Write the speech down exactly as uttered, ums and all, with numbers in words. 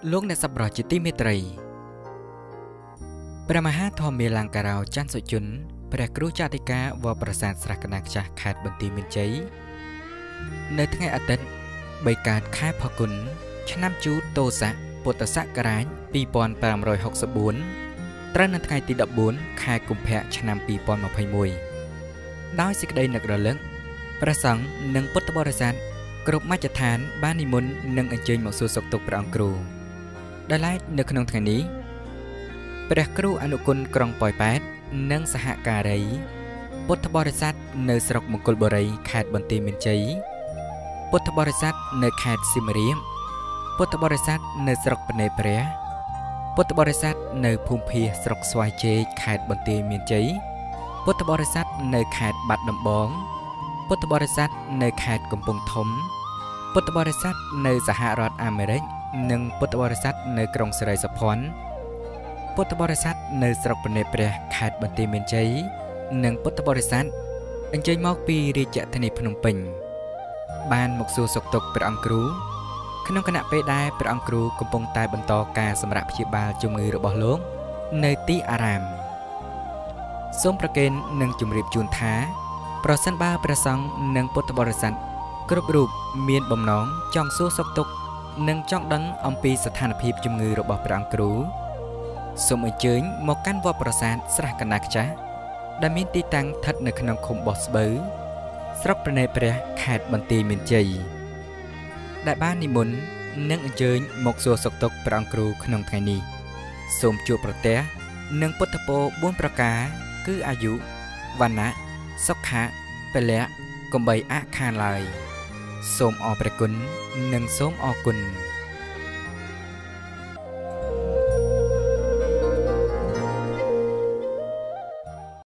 លោកអ្នកសប្បុរសជាទីមេត្រីព្រះមហាធម្មមេឡង្ការោច័ន្ទសុជនព្រះគ្រូចតិកាវត្តប្រាសាទស្រះកណាខ្ចាស់ខេត្តបន្ទាយមានជ័យនៅថ្ងៃអាទិត្យបីកើតខែផល្គុនឆ្នាំជូតទោស័កពុទ្ធសករាជពីរពាន់ប្រាំរយហកសិបបួនត្រូវនៅថ្ងៃទីដប់បួនខែកុម្ភៈឆ្នាំពីរពាន់ម្ភៃមួយដោយសេចក្តីនឹករលឹកព្រះសង្ឃនិងពុទ្ធបរិស័ទគ្រប់មជ្ឈដ្ឋានបាននិមន្តនិងអញ្ជើញមកសួរសុខទុក្ខព្រះអង្គគ្រូដែលឡែកនៅក្នុងថ្ងៃនេះព្រះគ្រូអនុគុណក្រុងប៉ោយប៉ែតនិងសហការីពុទ្ធបរិស័ទនៅស្រុកមង្គលបុរីខេត្តបន្ទាយមានជ័យពុទ្ធបរិស័ទនៅខេត្តសៀមរាបពុទ្ធបរិស័ទនៅស្រុកភ្នំព្រះពុទ្ធបរិស័ទនៅភូមិភាស្រុកស្វាយជែកខេត្តបន្ទាយមានជ័យពុទ្ធបរិស័ទនៅខេត្តបាត់ដំបងពុទ្ធបរិស័ទនៅខេត្តកំពង់ធំពុទ្ធបរិស័ទនៅសហរដ្ឋអាមេរិកនិងពុទ្ធបរិស័ទនៅក្រុងសិរីសភ័ណ្ឌពុទ្ធបរិស័ទនៅស្រុកភ្នំព្រះខេត្តបន្ទាយមានជ័យនិងពុទ្ធបរិស័ទអញ្ជើញមកពីរាជធានីភ្នំពេញបានមកសួរសុខទុក្ខព្រះអង្គគ្រូក្នុងគណៈពេលដែលព្រះអង្គគ្រូកំពុងតែបន្តការសម្រាប់ព្យាបាលជំងឺរបស់លោកនៅទីអារាមសូមប្រគេននិងជម្រាបជូនថាប្រសិនបើព្រះសង្ឃនិងពុទ្ធបរិស័ទគ្រប់រូបមានបំណងចង់សួរសុខទុក្ខនិងចង់ដឹងអំពីស្ថានភាពជំងឺរបស់ព្រះអង្គគ្រូសូមអញ្ជើញមកកាន់វត្តប្រាសាទស្រះកណាខ្ចាស់ដែលមានទីតាំងស្ថិតនៅក្នុងឃុំបោះស្បូវស្រុកភ្នំព្រះខេត្តបន្ទាយមានជ័យដែលបាននិមន្តនិងអញ្ជើញមកសួរសុខទុក្ខព្រះអង្គគ្រូក្នុងថ្ងៃនេះសូមជួបប្រទះនិងពុទ្ធពរបួនប្រការគឺអាយុវណ្ណៈសុខៈពលៈកុំបីអាក់ខានឡើយសូមអរព្រះគុណនិងសូមអរគុណ